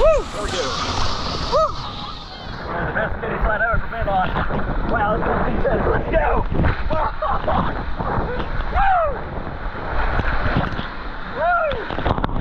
There we go. Woo! The best finish line ever for mid on. Wow, this is intense. Let's go!